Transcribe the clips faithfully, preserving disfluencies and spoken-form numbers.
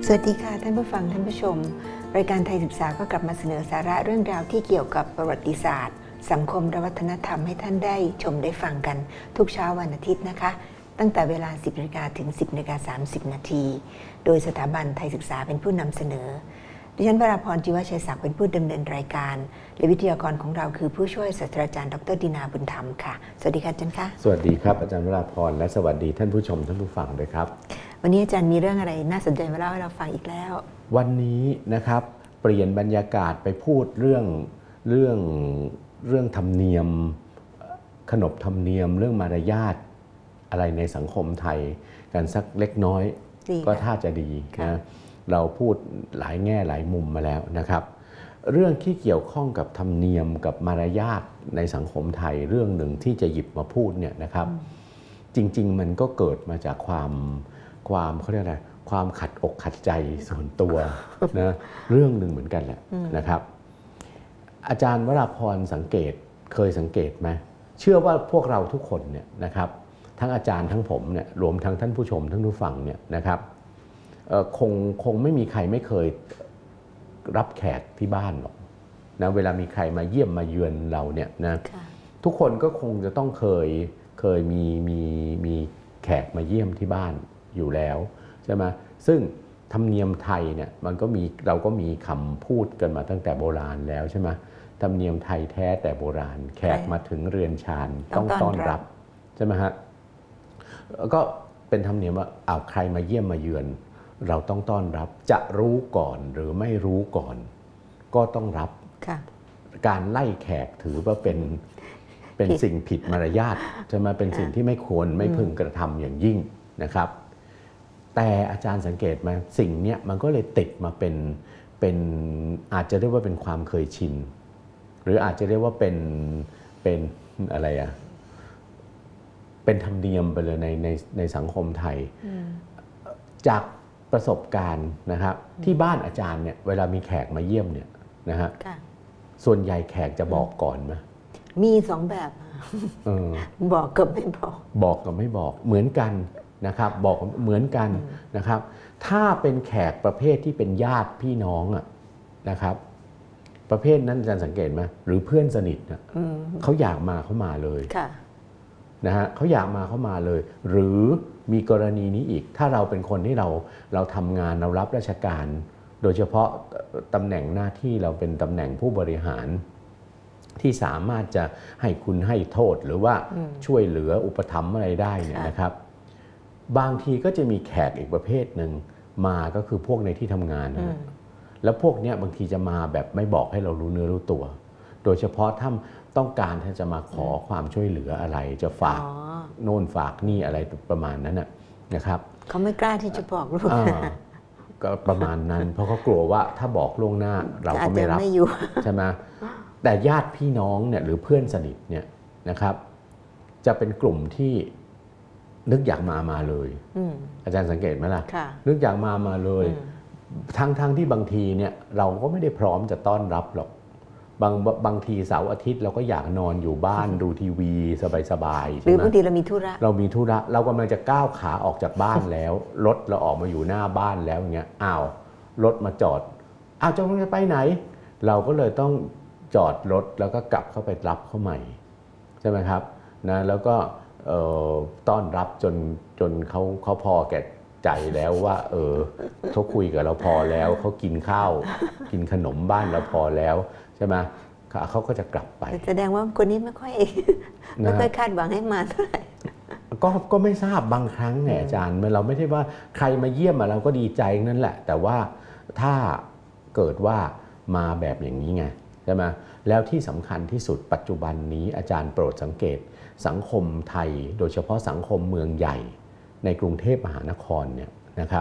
สวัสดีค่ะท่านผู้ฟังท่านผู้ชมรายการไทยศึกษาก็กลับมาเสนอสาระเรื่องราวที่เกี่ยวกับประวัติศาสตร์สังคมและวัฒนธรรมให้ท่านได้ชมได้ฟังกันทุกเช้าวันอาทิตย์นะคะตั้งแต่เวลา สิบนาฬิกา ถึง สิบนาฬิกาสามสิบนาทีโดยสถาบันไทยศึกษาเป็นผู้นำเสนอดิฉันวราพร จิวชัยศักดิ์เป็นผู้ดำเนินรายการและวิทยากรของเราคือผู้ช่วยศาสตราจารย์ดร.ดินาบุญธรรมค่ะสวัสดีค่ะอาจารย์คะสวัสดีครับอาจารย์วราพรและสวัสดีท่านผู้ชมท่านผู้ฟังด้วยครับวันนี้อาจารย์มีเรื่องอะไรน่าสนใจมาเล่าให้เราฟังอีกแล้ววันนี้นะครับเปลี่ยนบรรยากาศไปพูดเรื่องเรื่องเรื่องธรรมเนียมขนบธรรมเนียมเรื่องมารยาทอะไรในสังคมไทยกันสักเล็กน้อยก็ท่าจะดีนะเราพูดหลายแง่หลายมุมมาแล้วนะครับเรื่องที่เกี่ยวข้องกับธรรมเนียมกับมารยาทในสังคมไทยเรื่องหนึ่งที่จะหยิบมาพูดเนี่ยนะครับจริงๆมันก็เกิดมาจากความความเขาเรียกอะไรความขัดอกขัดใจส่วนตัวนะเรื่องหนึ่งเหมือนกันแหละนะครับอาจารย์วราพรสังเกตเคยสังเกตไหมเชื่อว่าพวกเราทุกคนเนี่ยนะครับทั้งอาจารย์ทั้งผมเนี่ยรวมทั้งท่านผู้ชมท่านผู้ฟังเนี่ยนะครับคงคงไม่มีใครไม่เคยรับแขกที่บ้านหรอกนะเวลามีใครมาเยี่ยมมาเยือนเราเนี่ยนะทุกคนก็คงจะต้องเคยเคยมีมีมีแขกมาเยี่ยมที่บ้านอยู่แล้วใช่ไหมซึ่งธรรมเนียมไทยเนี่ยมันก็มีเราก็มีคำพูดกันมาตั้งแต่โบราณแล้วใช่ไหมธรรมเนียมไทยแท้แต่โบราณแขกมาถึงเรือนชานต้องต้อนรับใช่ไหมฮะก็เป็นธรรมเนียมว่าอ้าวใครมาเยี่ยมมาเยือนเราต้องต้อนรับจะรู้ก่อนหรือไม่รู้ก่อนก็ต้องรับการไล่แขกถือว่าเป็นเป็นสิ่งผิดมารยาทใช่ไหมเป็นสิ่งที่ไม่ควรไม่พึงกระทำอย่างยิ่งนะครับแต่อาจารย์สังเกตไหมสิ่งนี้มันก็เลยติดมาเป็นเป็นอาจจะเรียกว่าเป็นความเคยชินหรืออาจจะเรียกว่าเป็นเป็นอะไรอะเป็นธรรมเนียมไปเลยในในในสังคมไทยจากประสบการณ์นะครับที่บ้านอาจารย์เนี่ยเวลามีแขกมาเยี่ยมเนี่ยนะฮะส่วนใหญ่แขกจะบอกก่อนไหมมีสองแบบบอกกับไม่บอกบอกกับไม่บอกเหมือนกันนะครับบอกเหมือนกันนะครับถ้าเป็นแขกประเภทที่เป็นญาติพี่น้องอะนะครับประเภทนั้นอาจารย์สังเกตไหมหรือเพื่อนสนิทนะเขาอยากมาเขามาเลยนะฮะเขาอยากมาเขามาเลยหรือมีกรณีนี้อีกถ้าเราเป็นคนที่เราเราทำงานเรารับราชการโดยเฉพาะตำแหน่งหน้าที่เราเป็นตำแหน่งผู้บริหารที่สามารถจะให้คุณให้โทษหรือว่าช่วยเหลืออุปถัมภ์อะไรได้เนี่ยนะครับบางทีก็จะมีแขกอีกประเภทหนึ่งมาก็คือพวกในที่ทำงานนะแล้วพวกนี้บางทีจะมาแบบไม่บอกให้เรารู้เนื้อรู้ตัวโดยเฉพาะถ้าต้องการที่จะมาขอความช่วยเหลืออะไรจะฝากโน่นฝากนี่อะไรประมาณนั้นนะครับเขาไม่กล้าที่จะบอกลูกก็ประมาณนั้นเพราะเขากลัวว่าถ้าบอกล่วงหน้าเราก็ไม่รับใช่ไหมแต่ญาติพี่น้องเนี่ยหรือเพื่อนสนิทเนี่ยนะครับจะเป็นกลุ่มที่นึกอยากมามาเลยอาจารย์สังเกตไหมล่ะนึกอยากมามาเลยทั้งทั้งที่บางทีเนี่ยเราก็ไม่ได้พร้อมจะต้อนรับหรอกบางบางทีเสาร์อาทิตย์เราก็อยากนอนอยู่บ้านดูทีวีสบายๆหรือบางทีเรามีธุระเรามีธุระเรากำลังจะก้าวขาออกจากบ้านแล้วรถเราออกมาอยู่หน้าบ้านแล้วอย่างเงี้ยอ้าวรถมาจอดอ้าวจะไปไหนเราก็เลยต้องจอดรถแล้วก็กลับเข้าไปรับเขาใหม่ใช่ไหมครับนะแล้วก็ต้อนรับจนจนเขาเขาพอแก่ใจแล้วว่าเออเขาคุยกับเราพอแล้วเขากินข้าวกินขนมบ้านเราพอแล้วใช่ไหมเขาก็จะกลับไปแสดงว่าคนนี้ไม่ค่อยไม่ค่อยคาดหวังให้มาเท่าไหร่ก็ก็ไม่ทราบบางครั้งเนี่ยอาจารย์เราไม่ใช่ว่าใครมาเยี่ยมเราก็ดีใจนั่นแหละแต่ว่าถ้าเกิดว่ามาแบบอย่างนี้ไงใช่ไหมแล้วที่สำคัญที่สุดปัจจุบันนี้อาจารย์โปรดสังเกตสังคมไทยโดยเฉพาะสังคมเมืองใหญ่ในกรุงเทพมหานครเนี่ยนะครับ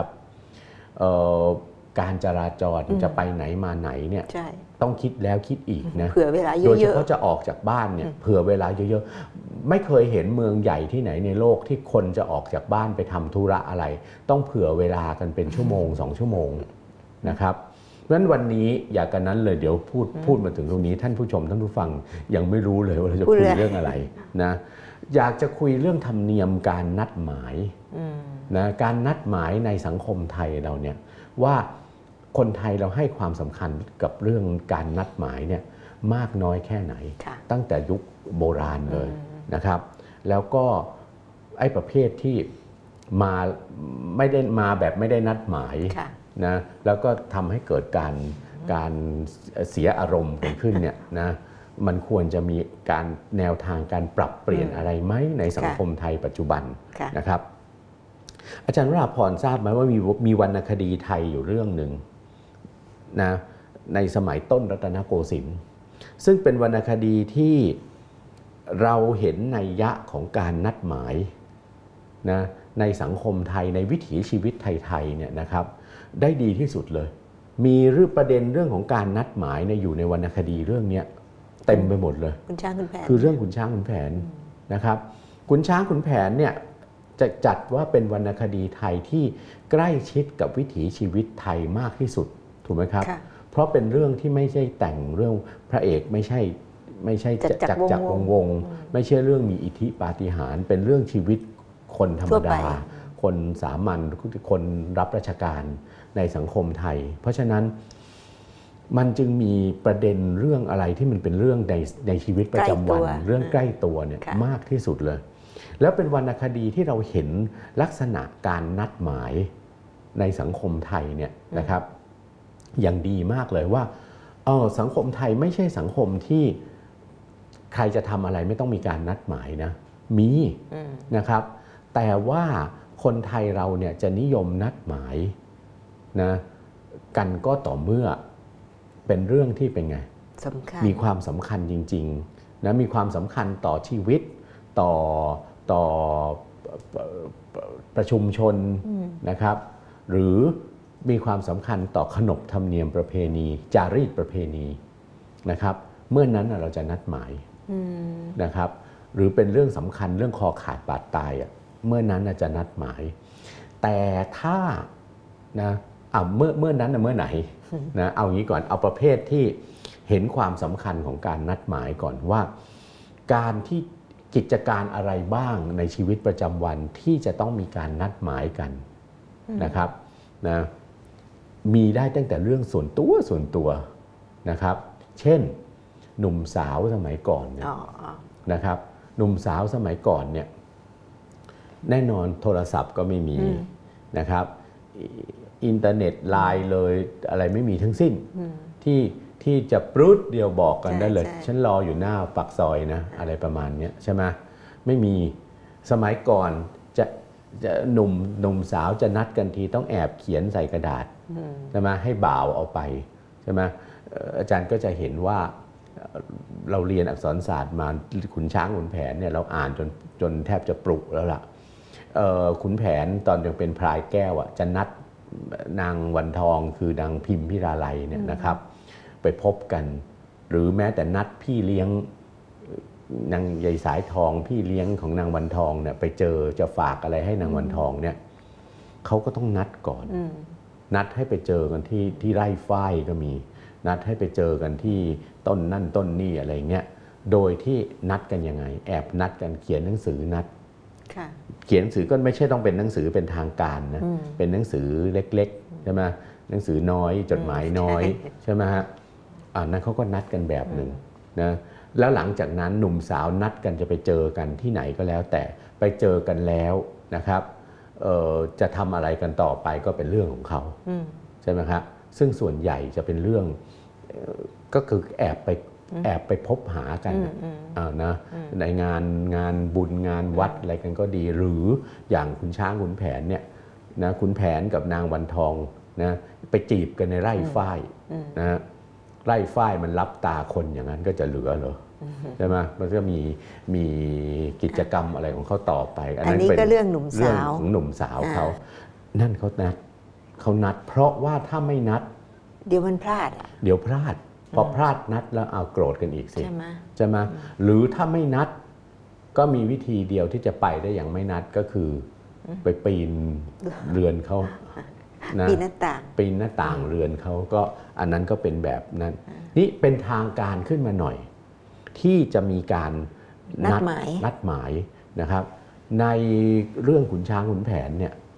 การจราจรจะไปไหนมาไหนเนี่ยต้องคิดแล้วคิดอีกนะเผื่อเวลาเยอะๆโดยเฉพาะจะออกจากบ้านเนี่ยเผื่อเวลาเยอะๆไม่เคยเห็นเมืองใหญ่ที่ไหนในโลกที่คนจะออกจากบ้านไปทำธุระอะไรต้องเผื่อเวลากันเป็นชั่วโมงสองชั่วโมงนะครับเพราะฉะนั้นวันนี้อยากกันนั้นเลยเดี๋ยวพูดพูดมาถึงตรงนี้ท่านผู้ชมท่านผู้ฟังยังไม่รู้เลยว่าเราจะคุยเรื่องอะไรนะอยากจะคุยเรื่องธรรมเนียมการนัดหมายนะการนัดหมายในสังคมไทยเราเนี่ยว่าคนไทยเราให้ความสำคัญกับเรื่องการนัดหมายเนี่ยมากน้อยแค่ไหนตั้งแต่ยุคโบราณเลยนะครับแล้วก็ไอ้ประเภทที่มาไม่ได้มาแบบไม่ได้นัดหมายนะแล้วก็ทำให้เกิดการการเสียอารมณ์กันขึ้นเนี่ยนะมันควรจะมีการแนวทางการปรับเปลี่ยนอะไรไหมในสังคมไทยปัจจุบันนะครับอาจารย์วราพรทราบไหมว่ามีมีวรรณคดีไทยอยู่เรื่องหนึ่งนะในสมัยต้นรัตนโกสินทร์ซึ่งเป็นวรรณคดีที่เราเห็นนัยยะของการนัดหมายนะในสังคมไทยในวิถีชีวิตไทยๆเนี่ยนะครับได้ดีที่สุดเลยมีเรื่องประเด็นเรื่องของการนัดหมายเนี่ยอยู่ในวรรณคดีเรื่องนี้เต็มไปหมดเลยคุณช้างคุณแผนคือเรื่องขุนช้างขุนแผนนะครับขุนช้างขุนแผนเนี่ยจะจัดว่าเป็นวรรณคดีไทยที่ใกล้ชิดกับวิถีชีวิตไทยมากที่สุดถูกไหมครับเพราะเป็นเรื่องที่ไม่ใช่แต่งเรื่องพระเอกไม่ใช่ไม่ใช่จักรจักรวงวงไม่ใช่เรื่องมีอิทธิปาฏิหาริย์เป็นเรื่องชีวิตคนธรรมดาคนสามัญคนรับราชการในสังคมไทยเพราะฉะนั้นมันจึงมีประเด็นเรื่องอะไรที่มันเป็นเรื่องในในชีวิตประจำวันเรื่องใกล้ตัวเนี่ยมากที่สุดเลยแล้วเป็นวรรณคดีที่เราเห็นลักษณะการนัดหมายในสังคมไทยเนี่ยนะครับอย่างดีมากเลยว่าเออสังคมไทยไม่ใช่สังคมที่ใครจะทำอะไรไม่ต้องมีการนัดหมายนะมีนะครับแต่ว่าคนไทยเราเนี่ยจะนิยมนัดหมายนะกันก็ต่อเมื่อเป็นเรื่องที่เป็นไงมีความสำคัญจริงๆนะมีความสำคัญต่อชีวิตต่อต่อประชุมชนนะครับหรือมีความสำคัญต่อขนบธรรมเนียมประเพณีจารีตประเพณีนะครับเมื่อนั้นเราจะนัดหมายนะครับหรือเป็นเรื่องสำคัญเรื่องคอขาดบาดตายอ่ะเมื่อนั้นจะนัดหมายแต่ถ้านะเอาเมื่อเมื่อนั้นเมื่อไหนนะเอางี้ก่อนเอาประเภทที่เห็นความสำคัญของการนัดหมายก่อนว่าการที่กิจการอะไรบ้างในชีวิตประจำวันที่จะต้องมีการนัดหมายกันนะครับนะมีได้ตั้งแต่เรื่องส่วนตัวส่วนตัวนะครับเช่นหนุ่มสาวสมัยก่อนเนี่ยนะครับหนุ่มสาวสมัยก่อนเนี่ยแน่นอนโทรศัพท์ก็ไม่มีนะครับอินเทอร์เน็ตไลน์เลยอะไรไม่มีทั้งสิ้นที่ที่จะปรุดเดียวบอกกันได้เลยฉันรออยู่หน้าปากซอยนะอะไรประมาณนี้ใช่ไหมไม่มีสมัยก่อนจะจะหนุ่มหนุ่มสาวจะนัดกันทีต้องแอบเขียนใส่กระดาษใช่ไหมให้บ่าวเอาไปใช่ไหมอาจารย์ก็จะเห็นว่าเราเรียนอักษรศาสตร์มาขุนช้างขุนแผนเนี่ยเราอ่านจนจนแทบจะปลุกแล้วล่ะขุนแผนตอนยังเป็นพลายแก้วอ่ะจะนัดนางวันทองคือนางพิมพิราไลเนี่ยนะครับไปพบกันหรือแม้แต่นัดพี่เลี้ยงนางใหญ่สายทองพี่เลี้ยงของนางวันทองเนี่ยไปเจอจะฝากอะไรให้นางวันทองเนี่ยเขาก็ต้องนัดก่อนนัดให้ไปเจอกันที่ที่ไร่ฝ้ายก็มีนัดให้ไปเจอกันที่ต้นนั่นต้นนี่อะไรเงี้ยโดยที่นัดกันยังไงแอบนัดกันเขียนหนังสือนัดเขียนหนังสือก็ไม่ใช่ต้องเป็นหนังสือเป็นทางการนะเป็นหนังสือเล็กๆใช่ไหมหนังสือน้อยจดหมายน้อยใช่ไหมฮะอ่านั้นเขาก็นัดกันแบบหนึ่งนะแล้วหลังจากนั้นหนุ่มสาวนัดกันจะไปเจอกันที่ไหนก็แล้วแต่ไปเจอกันแล้วนะครับจะทำอะไรกันต่อไปก็เป็นเรื่องของเขาใช่ไหมครับซึ่งส่วนใหญ่จะเป็นเรื่องก็คือแอบไปแอบไปพบหากันนะในงานงานบุญงานวัดอะไรกันก็ดีหรืออย่างขุนช้างขุนแผนเนี่ยนะขุนแผนกับนางวันทองนะไปจีบกันในไร่ฝ้ายนะไร่ฝ้ายมันรับตาคนอย่างนั้นก็จะเหลือเหรอใช่ไหมมันก็มีมีกิจกรรมอะไรของเขาต่อไปอันนี้ก็เรื่องหนุ่มสาวของหนุ่มสาวเขานั่นเขานัดเขานัดเพราะว่าถ้าไม่นัดเดี๋ยวมันพลาดเดี๋ยวพลาดพอพลาดนัดแล้วเอาโกรธกันอีกสิใช่ไหมใช่ไหมหรือถ้าไม่นัดก็มีวิธีเดียวที่จะไปได้อย่างไม่นัดก็คือไปปีนเรือนเขาปีนหน้าต่างปีนหน้าต่างเรือนเขาก็อันนั้นก็เป็นแบบนั้นนี่เป็นทางการขึ้นมาหน่อยที่จะมีการนัดหมายนัดหมายนะครับในเรื่องขุนช้างขุนแผนเนี่ย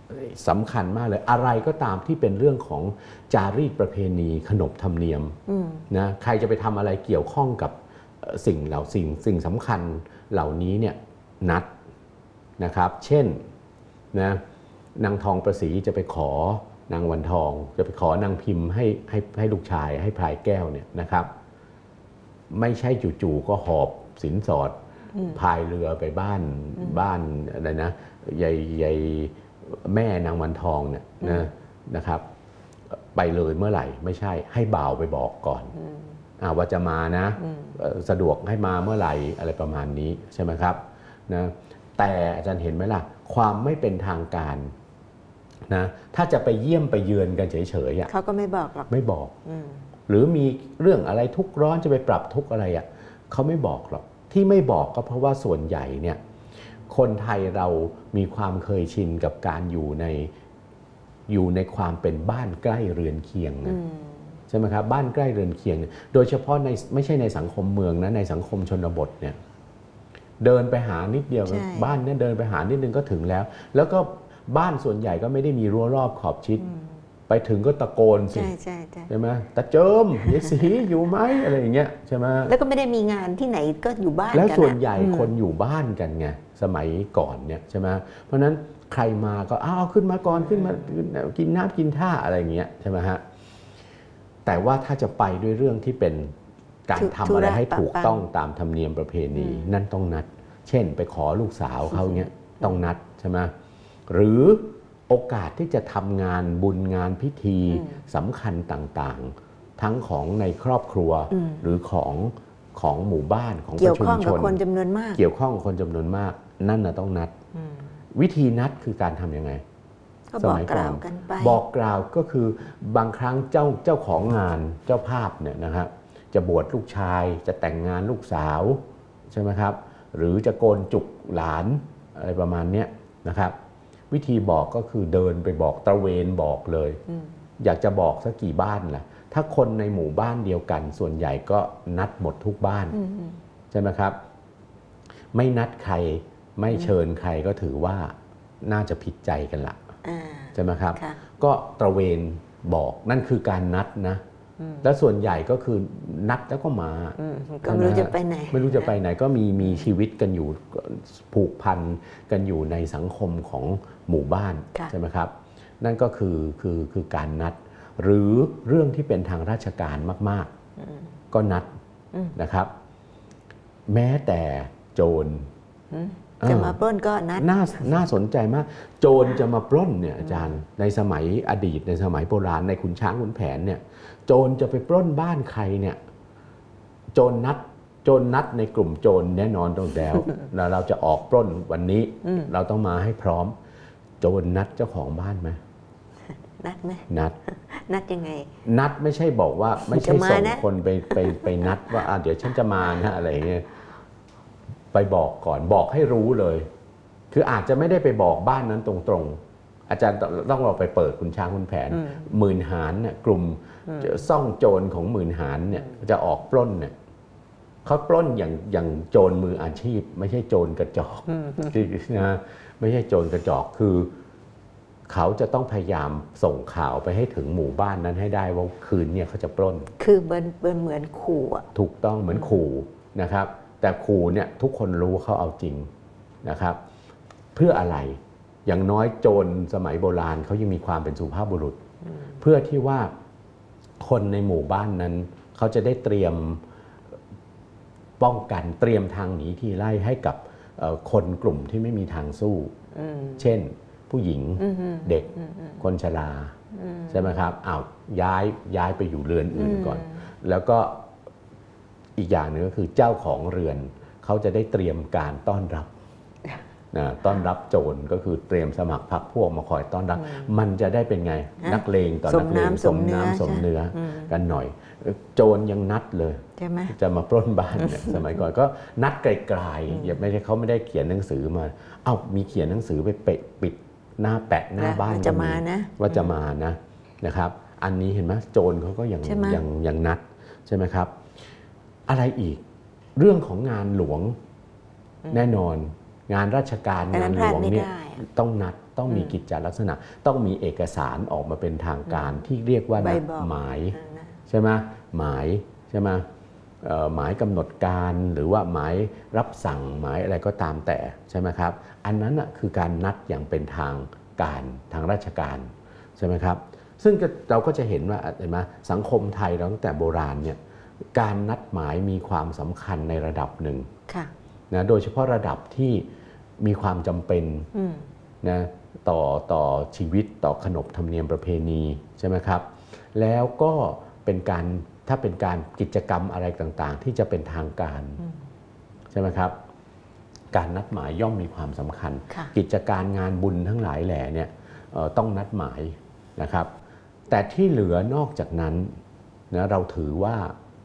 สำคัญมากเลยอะไรก็ตามที่เป็นเรื่องของจารีตประเพณีขนบธรรมเนียมนะใครจะไปทำอะไรเกี่ยวข้องกับสิ่งเหล่าสิ่งสิ่งสำคัญเหล่านี้เนี่ยนัดนะครับเช่นนะนางทองประศรีจะไปขอนางวันทองจะไปขอนางพิมพ์ให้ให้ให้ลูกชายให้พลายแก้วเนี่ยนะครับไม่ใช่จู่ๆก็หอบสินสอดพายเรือไปบ้านบ้านอะไรนะยายยายแม่นางวันทองเนี่ยนะนะครับไปเลยเมื่อไหร่ไม่ใช่ให้บ่าวไปบอกก่อนว่าจะมานะสะดวกให้มาเมื่อไหร่อะไรประมาณนี้ใช่ไหมครับนะแต่อาจารย์เห็นไหมล่ะความไม่เป็นทางการนะถ้าจะไปเยี่ยมไปเยือนกันเฉยๆเขาก็ไม่บอกหรอกไม่บอกหรือมีเรื่องอะไรทุกข์ร้อนจะไปปรับทุกข์อะไรอ่ะเขาไม่บอกหรอกที่ไม่บอกก็เพราะว่าส่วนใหญ่เนี่ยคนไทยเรามีความเคยชินกับการอยู่ในอยู่ในความเป็นบ้านใกล้เรือนเคียงนะใช่ไหมครับบ้านใกล้เรือนเคียงโดยเฉพาะในไม่ใช่ในสังคมเมืองนะในสังคมชนบทเนี่ยเดินไปหานิดเดียวบ้านเนี่ยเดินไปหานิดนึงก็ถึงแล้วแล้วก็บ้านส่วนใหญ่ก็ไม่ได้มีรั้วรอบขอบชิดไปถึงก็ตะโกนสิใช่ใช่ไหมตะเจิมยายศรีอยู่ไหมอะไรอย่างเงี้ยใช่ไหมแล้วก็ไม่ได้มีงานที่ไหนก็อยู่บ้านกันแล้วส่วนใหญ่คนอยู่บ้านกันไงสมัยก่อนเนี่ยใช่ไหมเพราะฉะนั้นใครมาก็อ้าวขึ้นมาก่อนขึ้นมากินน้ำกินท่าอะไรอย่างเงี้ยใช่ไหมฮะแต่ว่าถ้าจะไปด้วยเรื่องที่เป็นการทำอะไรให้ถูกต้องตามธรรมเนียมประเพณีนั่นต้องนัดเช่นไปขอลูกสาวเขาเงี้ยต้องนัดใช่ไหมหรือโอกาสที่จะทำงานบุญงานพิธีสำคัญต่างๆทั้งของในครอบครัวหรือของของหมู่บ้านของประชาชนเกี่ยวข้องกับคนจำนวนมากเกี่ยวข้องกับคนจำนวนมากนั่นนะต้องนัดวิธีนัดคือการทำยังไงสมัยก่อนบอกกล่าวก็คือบางครั้งเจ้าเจ้าของงานเจ้าภาพเนี่ยนะครับจะบวชลูกชายจะแต่งงานลูกสาวใช่ไหมครับหรือจะโกนจุกหลานอะไรประมาณนี้นะครับวิธีบอกก็คือเดินไปบอกตระเวนบอกเลยอยากจะบอกสักกี่บ้านล่ะถ้าคนในหมู่บ้านเดียวกันส่วนใหญ่ก็นัดหมดทุกบ้านใช่ไหมครับไม่นัดใครไม่เชิญใครก็ถือว่าน่าจะผิดใจกันละใช่ไหมครับก็ตระเวนบอกนั่นคือการนัดนะแล้วส่วนใหญ่ก็คือนัดแล้วก็มาก็ไม่รู้จะไปไหนไม่รู้จะไปไหนก็มีมีชีวิตกันอยู่ผูกพันกันอยู่ในสังคมของหมู่บ้านใช่ไหมครับนั่นก็คือคือคือการนัดหรือเรื่องที่เป็นทางราชการมากๆก็นัดนะครับแม้แต่โจรจะมาปล้นก็นัดน่าน่าสนใจมากโจรจะมาปล้นเนี่ยอาจารย์ในสมัยอดีตในสมัยโบราณในขุนช้างขุนแผนเนี่ยโจรจะไปปล้นบ้านใครเนี่ยโจรนัดโจรนัดในกลุ่มโจรแน่นอนต้องแล้วแล้วเราจะออกปล้นวันนี้เราต้องมาให้พร้อมโจรนัดเจ้าของบ้านไหมนัดไหมนัดนัดยังไงนัดไม่ใช่บอกว่าไม่ใช่ส่งคนไปไปไปนัดว่าเดี๋ยวฉันจะมานะอะไรเงี้ยไปบอกก่อนบอกให้รู้เลยคืออาจจะไม่ได้ไปบอกบ้านนั้นตรงๆอาจารย์ต้องเราไปเปิดคุณช้างคุณแผนหมื่นหารเนี่ยกลุ่มซ่องโจรของหมื่นหารเนี่ยจะออกปล้นเนี่ยเขาปล้นอย่างอย่างโจรมืออาชีพไม่ใช่โจรกระจอกนะไม่ใช่โจรกระจอกคือเขาจะต้องพยายามส่งข่าวไปให้ถึงหมู่บ้านนั้นให้ได้ว่าคืนเนี่ยเขาจะปล้นคือเบิร์นเบิร์นเหมือนขู่อ่ะถูกต้องเหมือนขู่นะครับแต่ขู่เนี่ยทุกคนรู้เขาเอาจริงนะครับเพื่ออะไรอย่างน้อยโจรสมัยโบราณเขายังมีความเป็นสุภาพบุรุษเพื่อที่ว่าคนในหมู่บ้านนั้นเขาจะได้เตรียมป้องกันเตรียมทางหนีทีไล่ให้กับคนกลุ่มที่ไม่มีทางสู้เช่นผู้หญิงเด็กคนชราใช่ไหมครับอ้าวย้ายย้ายไปอยู่เรือนอื่นก่อนแล้วก็อีกอย่างหนึ่งก็คือเจ้าของเรือนเขาจะได้เตรียมการต้อนรับนะต้อนรับโจรก็คือเตรียมสมัครพรรคพวกมาคอยต้อนรับมันจะได้เป็นไงนักเลงต่อนักเลงสมน้ำสมเนื้อกันหน่อยโจรยังนัดเลยจะมาปล้นบ้านเนี่ยสมัยก่อนก็นัดไกลๆอย่าไม่ใช่เขาไม่ได้เขียนหนังสือมาเอ้ามีเขียนหนังสือไปเปะปิดหน้าแปะหน้าบ้านจะมานะว่าจะมานะนะครับอันนี้เห็นไหมโจรเขาก็ยังยังยังนัดใช่ไหมครับอะไรอีกเรื่องของงานหลวงแน่นอนงานราชการงานหลวงเนี่ยต้องนัดต้องมีกิจจลักษณะต้องมีเอกสารออกมาเป็นทางการที่เรียกว่านัดหมายใช่ไหมหมายใช่ไหมหมายกำหนดการหรือว่าหมายรับสั่งหมายอะไรก็ตามแต่ใช่ไหมครับอันนั้นคือการนัดอย่างเป็นทางการทางราชการใช่ไหมครับซึ่งเราก็จะเห็นว่าเห็นไหมสังคมไทยเราตั้งแต่โบราณเนี่ยการนัดหมายมีความสำคัญในระดับหนึ่งนะโดยเฉพาะระดับที่มีความจำเป็นนะต่อต่อชีวิตต่อขนบธรรมเนียมประเพณีใช่ไหมครับแล้วก็เป็นการถ้าเป็นการกิจกรรมอะไรต่างๆที่จะเป็นทางการใช่ไหมครับการนัดหมายย่อมมีความสำคัญกิจการงานบุญทั้งหลายแหล่เนี่ยต้องนัดหมายนะครับแต่ที่เหลือนอกจากนั้นนะเราถือว่า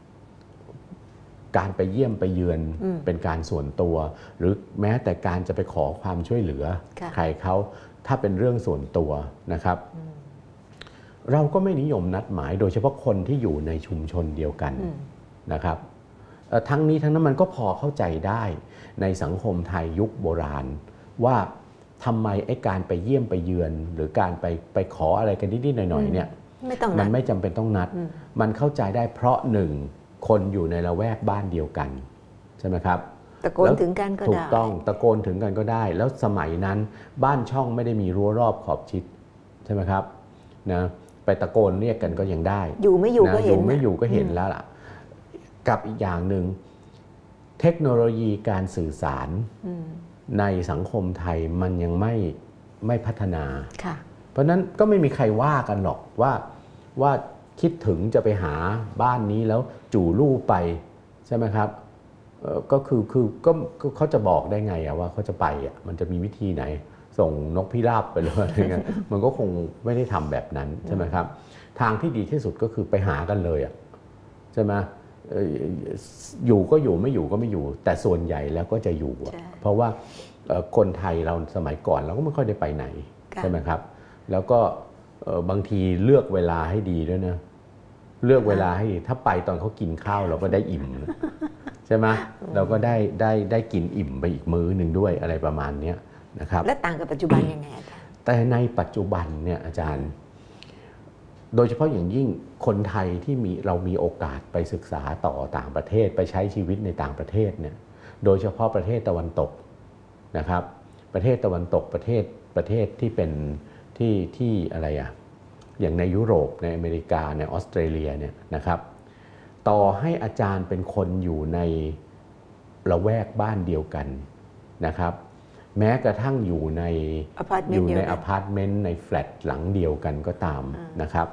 การไปเยี่ยมไปเยือนเป็นการส่วนตัวหรือแม้แต่การจะไปขอความช่วยเหลือใครเขาถ้าเป็นเรื่องส่วนตัวนะครับเราก็ไม่นิยมนัดหมายโดยเฉพาะคนที่อยู่ในชุมชนเดียวกันนะครับทั้งนี้ทั้งนั้นมันก็พอเข้าใจได้ในสังคมไทยยุคโบราณว่าทำไมไอ้การไปเยี่ยมไปเยือนหรือการไปไปขออะไรกันนิดๆหน่อยๆเนี่ยมันไม่จำเป็นต้องนัดมันเข้าใจได้เพราะหนึ่งคนอยู่ในละแวกบ้านเดียวกันใช่ไหมครับตะโกนถึงกันก็ได้ถูกต้องตะโกนถึงกันก็ได้แล้วสมัยนั้นบ้านช่องไม่ได้มีรั้วรอบขอบชิดใช่ไหมครับนะไปตะโกนเรียกกันก็ยังได้อยู่ไม่อยู่ก็เห็นอยู่ไม่อยู่ก็เห็นแล้วล่ะกับอีกอย่างหนึ่งเทคโนโลยีการสื่อสารในสังคมไทยมันยังไม่ไม่พัฒนาเพราะนั้นก็ไม่มีใครว่ากันหรอกว่าว่าคิดถึงจะไปหาบ้านนี้แล้วจู่ลู่ไปใช่ไหมครับก็คือคือก็เขาจะบอกได้ไงอะว่าเขาจะไปอะมันจะมีวิธีไหนส่งนกพิราบไปเลยอะไรเงี้ยมันก็คงไม่ได้ทำแบบนั้นใช่ไหมครับทางที่ดีที่สุดก็คือไปหากันเลยอะใช่ไหมอยู่ก็อยู่ไม่อยู่ก็ไม่อยู่แต่ส่วนใหญ่แล้วก็จะอยู่เพราะว่าคนไทยเราสมัยก่อนเราก็ไม่ค่อยได้ไปไหนใช่ไหมครับแล้วก็บางทีเลือกเวลาให้ดีด้วยนะเลือกเวลาให้ดีถ้าไปตอนเขากินข้าวเราก็ได้อิ่มใช่ไหมเราก็ได้ได้ได้กินอิ่มไปอีกมื้อหนึ่งด้วยอะไรประมาณนี้นะครับและต่างกับปัจจุบันยังไงอาจารย์แต่ในปัจจุบันเนี่ยอาจารย์โดยเฉพาะอย่างยิ่งคนไทยที่มีเรามีโอกาสไปศึกษาต่อต่างประเทศไปใช้ชีวิตในต่างประเทศเนี่ยโดยเฉพาะประเทศตะวันตกนะครับประเทศตะวันตกประเทศประเทศที่เป็นที่ที่อะไรอะอย่างในยุโรปในอเมริกาในออสเตรเลียเนี่ยนะครับต่อให้อาจารย์เป็นคนอยู่ในละแวกบ้านเดียวกันนะครับแม้กระทั่งอยู่ในอยู่ในอพาร์ตเมนต์ในแฟลตหลังเดียวกันก็ตามนะครับ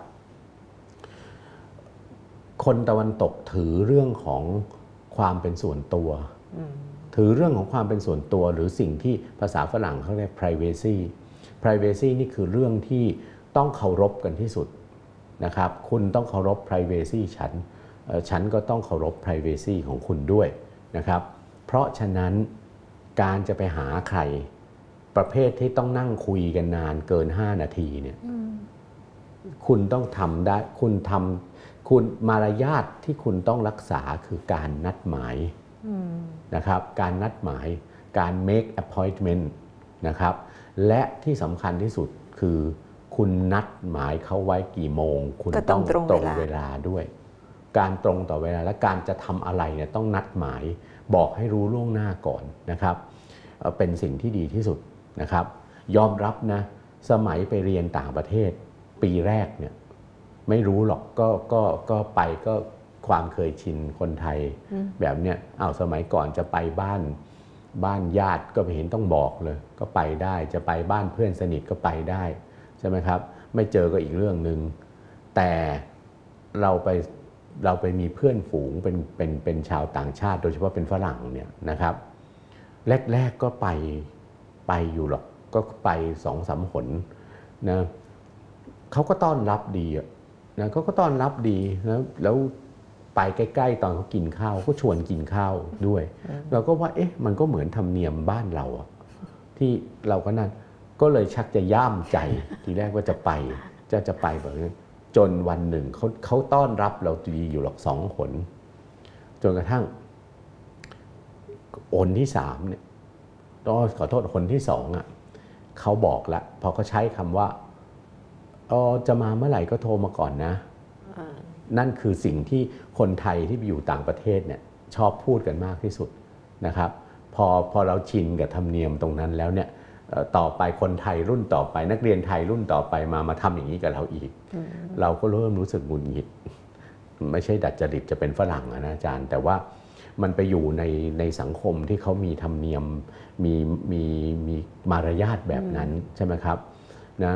คนตะวันตกถือเรื่องของความเป็นส่วนตัวถือเรื่องของความเป็นส่วนตัวหรือสิ่งที่ภาษาฝรั่งเขาเรียก privacy privacy นี่คือเรื่องที่ต้องเคารพกันที่สุดนะครับคุณต้องเคารพ privacy ฉันฉันก็ต้องเคารพ privacy ของคุณด้วยนะครับเพราะฉะนั้นการจะไปหาใครประเภทที่ต้องนั่งคุยกันนานเกินห้านาทีเนี่ยคุณต้องทำได้คุณทำคุณมารยาทที่คุณต้องรักษาคือการนัดหมายนะครับการนัดหมายการ make appointment นะครับและที่สำคัญที่สุดคือคุณนัดหมายเขาไว้กี่โมงคุณต้องตรงเวลาด้วยการตรงต่อเวลาและการจะทำอะไรเนี่ยต้องนัดหมายบอกให้รู้ล่วงหน้าก่อนนะครับเป็นสิ่งที่ดีที่สุดนะครับยอมรับนะสมัยไปเรียนต่างประเทศปีแรกเนี่ยไม่รู้หรอกก็ก็ก็ไปก็ความเคยชินคนไทยแบบเนี้ยเอาสมัยก่อนจะไปบ้านบ้านญาติก็ไม่เห็นต้องบอกเลยก็ไปได้จะไปบ้านเพื่อนสนิทก็ไปได้ใช่ไหมครับไม่เจอก็อีกเรื่องหนึ่งแต่เราไปเราไปมีเพื่อนฝูงเป็นเป็นเป็นชาวต่างชาติโดยเฉพาะเป็นฝรั่งเนี่ยนะครับแรกๆก็ไปไปอยู่หรอกก็ไปสองสามหนนะเขาก็ต้อนรับดีนะเขาก็ต้อนรับดีนะแล้วไปใกล้ๆตอนเขากินข้าวก็ชวนกินข้าวด้วยเราก็ว่าเอ๊ะมันก็เหมือนธรรมเนียมบ้านเราที่เราก็นั่นก็เลยชักจะย่ามใจทีแรกว่าจะไปจะจะไปแบบนี้จนวันหนึ่งเขาเขาต้อนรับเราดีอยู่หรอกสองหนจนกระทั่งหนที่สามเนี่ยต้องขอโทษหนที่สองอ่ะเขาบอกละพอเขาใช้คำว่าอ๋อจะมาเมื่อไหร่ก็โทรมาก่อนนะนั่นคือสิ่งที่คนไทยที่ไปอยู่ต่างประเทศเนี่ยชอบพูดกันมากที่สุดนะครับพอพอเราชินกับธรรมเนียมตรงนั้นแล้วเนี่ยต่อไปคนไทยรุ่นต่อไปนักเรียนไทยรุ่นต่อไปมามาทำอย่างนี้กับเราอีกเราก็เริ่มรู้สึกหงุดหงิดไม่ใช่ดัดจริตจะเป็นฝรั่งนะอาจารย์แต่ว่ามันไปอยู่ในในสังคมที่เขามีธรรมเนียมมีมีมีมารยาทแบบนั้นใช่ไหมครับนะ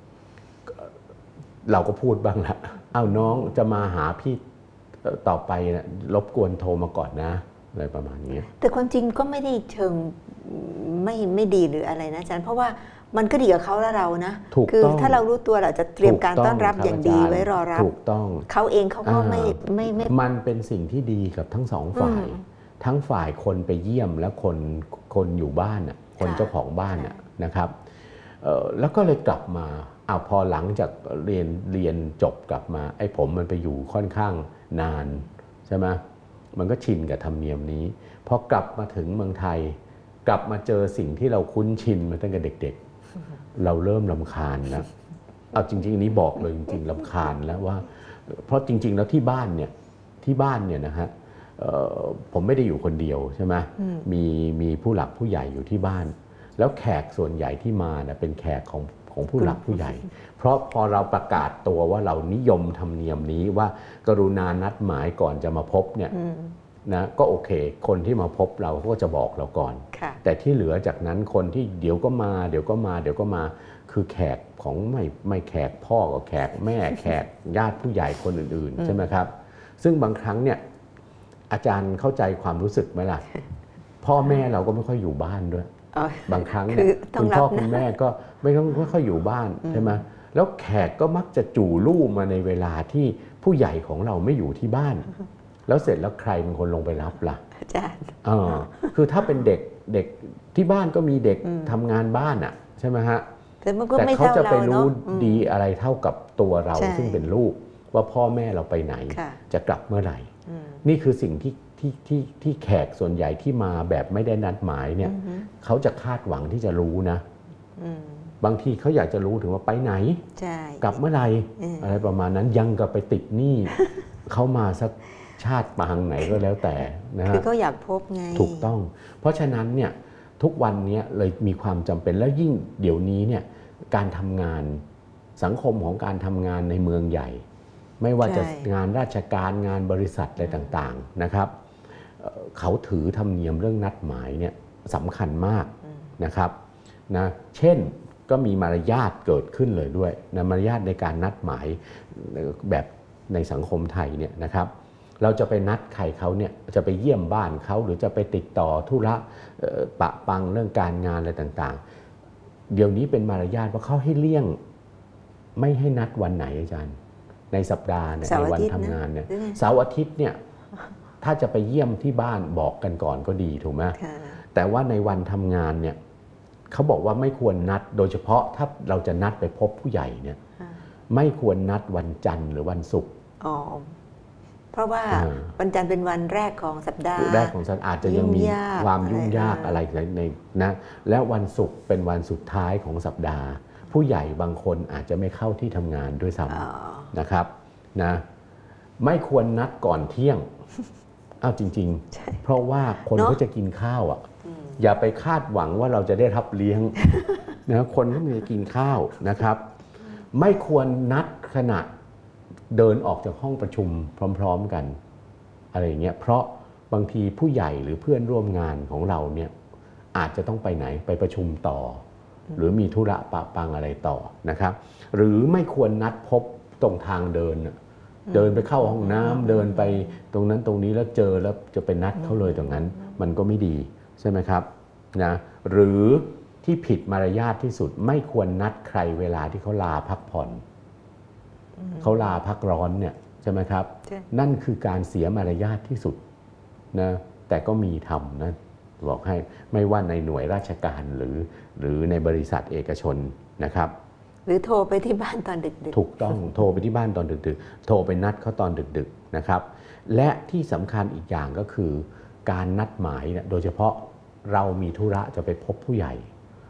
เราก็พูดบ้างละอ้าวน้องจะมาหาพี่ต่อไปนะรบกวนโทรมาก่อนนะอะไรประมาณนี้แต่ความจริงก็ไม่ได้เชิงไม่ไม่ดีหรืออะไรนะอาจารย์เพราะว่ามันก็ดีกับเขาและเรานะคือถ้าเรารู้ตัวเราจะเตรียมการต้อนรับอย่างดีไว้รอรับถูกต้องเขาเองเขาก็ไม่ไม่ไม่มันเป็นสิ่งที่ดีกับทั้งสองฝ่ายทั้งฝ่ายคนไปเยี่ยมและคนคนอยู่บ้านน่ะคนเจ้าของบ้านน่ะนะครับแล้วก็เลยกลับมาอ้าวพอหลังจากเรียนเรียนจบกลับมาไอ้ผมมันไปอยู่ค่อนข้างนานใช่ไหมมันก็ชินกับธรรมเนียมนี้พอกลับมาถึงเมืองไทยกลับมาเจอสิ่งที่เราคุ้นชินมาตั้งแต่เด็กๆเราเริ่มรำคาญนะเอาจริงๆนี้บอกเลยจริงๆรำคาญแล้วว่าเพราะจริงๆแล้วที่บ้านเนี่ยที่บ้านเนี่ยนะฮะผมไม่ได้อยู่คนเดียวใช่ไหมมีมีผู้หลักผู้ใหญ่อยู่ที่บ้านแล้วแขกส่วนใหญ่ที่มาเนี่ยเป็นแขกของของผู้หลักผู้ใหญ่เพราะพอเราประกาศตัวว่าเรานิยมธรรมเนียมนี้ว่ากรุณานัดหมายก่อนจะมาพบเนี่ยนะก็โอเคคนที่มาพบเราก็จะบอกเราก่อนแต่ที่เหลือจากนั้นคนที่เดี๋ยวก็มาเดี๋ยวก็มาเดี๋ยวก็มาคือแขกของไม่ไม่แขกพ่อกับแขกแม่แขกญาติผู้ใหญ่คนอื่นๆใช่ไหมครับซึ่งบางครั้งเนี่ยอาจารย์เข้าใจความรู้สึกไหมล่ะพ่อแม่เราก็ไม่ค่อยอยู่บ้านด้วยบางครั้งเนี่ยคุณพ่อคุณแม่ก็ไม่ต้องไม่ค่อยอยู่บ้านใช่ไหมแล้วแขกก็มักจะจู่ลู่มาในเวลาที่ผู้ใหญ่ของเราไม่อยู่ที่บ้านแล้วเสร็จแล้วใครเป็นคนลงไปรับล่ะอาจารย์อ่าคือถ้าเป็นเด็กเด็กที่บ้านก็มีเด็กทำงานบ้านอ่ะใช่ไหมฮะแต่เขาจะไปรู้ดีอะไรเท่ากับตัวเราซึ่งเป็นลูกว่าพ่อแม่เราไปไหนจะกลับเมื่อไหร่นี่คือสิ่งที่ที่ที่ที่แขกส่วนใหญ่ที่มาแบบไม่ได้นัดหมายเนี่ยเขาจะคาดหวังที่จะรู้นะบางทีเขาอยากจะรู้ถึงว่าไปไหนกลับเมื่อไหร่อะไรประมาณนั้นยังกับไปติดหนี้เขามาสักชาติปางไหนก็แล้วแต่นะฮะคือเขาอยากพบไงถูกต้องเพราะฉะนั้นเนี่ยทุกวันนี้เลยมีความจำเป็นแล้วยิ่งเดี๋ยวนี้เนี่ยการทำงานสังคมของการทำงานในเมืองใหญ่ไม่ว่าจะงานราชการงานบริษัทอะไรต่างๆนะครับเขาถือธรรมเนียมเรื่องนัดหมายเนี่ยสำคัญมากนะครับนะเช่นก็มีมารยาทเกิดขึ้นเลยด้วยนะมารยาทในการนัดหมายแบบในสังคมไทยเนี่ยนะครับเราจะไปนัดใครเขาเนี่ยจะไปเยี่ยมบ้านเขาหรือจะไปติดต่อธุระปะปังเรื่องการงานอะไรต่างๆเดี๋ยวนี้เป็นมารยาทว่าเขาให้เลี่ยงไม่ให้นัดวันไหนอาจารย์ในสัปดาห์เนี่ยในวันทำงานเนี่ยเสาร์อาทิตย์เนี่ยถ้าจะไปเยี่ยมที่บ้านบอกกันก่อนก็ดีถูกไหมแต่ว่าในวันทำงานเนี่ยเขาบอกว่าไม่ควรนัดโดยเฉพาะถ้าเราจะนัดไปพบผู้ใหญ่เนี่ยไม่ควรนัดวันจันทร์หรือวันศุกร์เพราะว่าวันจันทร์เป็นวันแรกของสัปดาห์แรกของสัปดาห์อาจจะยังมีความยุ่งยากอะไรในนะและวันศุกร์เป็นวันสุดท้ายของสัปดาห์ผู้ใหญ่บางคนอาจจะไม่เข้าที่ทำงานด้วยซ้ำนะครับนะไม่ควรนัดก่อนเที่ยงอ้าวจริงๆเพราะว่าคนก็จะกินข้าวอ่ะอย่าไปคาดหวังว่าเราจะได้รับเลี้ยงนะคนก็จะกินข้าวนะครับไม่ควรนัดขณะเดินออกจากห้องประชุมพร้อมๆกันอะไรอย่างเงี้ยเพราะบางทีผู้ใหญ่หรือเพื่อนร่วมงานของเราเนี่ยอาจจะต้องไปไหนไปประชุมต่อหรือมีธุระปะปังอะไรต่อนะครับหรือไม่ควรนัดพบตรงทางเดินเดินไปเข้าห้องน้ำเดินไปตรงนั้นตรงนี้แล้วเจอแล้วจะไปนัดเขาเลยตรงนั้นมันก็ไม่ดีใช่ไหมครับนะหรือที่ผิดมารยาทที่สุดไม่ควรนัดใครเวลาที่เขาลาพักผ่อนเขาลาพักร้อนเนี่ยใช่ไหมครับนั่นคือการเสียมารยาทที่สุดนะแต่ก็มีทำนะบอกให้ไม่ว่าในหน่วยราชการหรือหรือในบริษัทเอกชนนะครับหรือโทรไปที่บ้านตอนดึกๆถูกต้องโทรไปที่บ้านตอนดึกๆโทรไปนัดเขาตอนดึกๆนะครับและที่สำคัญอีกอย่างก็คือการนัดหมายโดยเฉพาะเรามีธุระจะไปพบผู้ใหญ่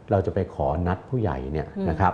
เราจะไปขอนัดผู้ใหญ่เนี่ยนะครับ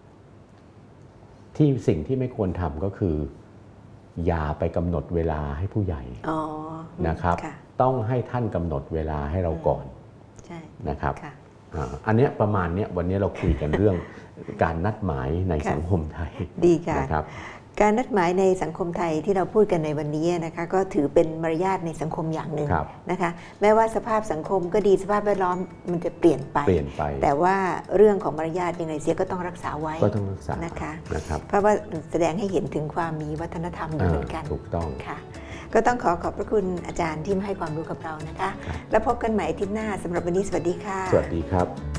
ที่สิ่งที่ไม่ควรทำก็คืออย่าไปกำหนดเวลาให้ผู้ใหญ่นะครับต้องให้ท่านกำหนดเวลาให้เราก่อนนะครับอันนี้ประมาณนี้วันนี้เราคุยกันเรื่องการนัดหมายในสังคมไทยดีค่ะนะครับการนัดหมายในสังคมไทยที่เราพูดกันในวันนี้นะคะก็ถือเป็นมารยาทในสังคมอย่างหนึ่งนะคะแม้ว่าสภาพสังคมก็ดีสภาพแวดล้อมมันจะเปลี่ยนไปเปลี่ยนไปแต่ว่าเรื่องของมารยาทยังไงเสียก็ต้องรักษาไว้ก็ต้องรักษานะคะนะครับเพราะว่าแสดงให้เห็นถึงความมีวัฒนธรรมเหมือนกันถูกต้องค่ะก็ต้องขอขอบพระคุณอาจารย์ที่มาให้ความรู้กับเรานะคะแล้วพบกันใหม่อาทิตย์หน้าสำหรับวันนี้สวัสดีค่ะสวัสดีครับ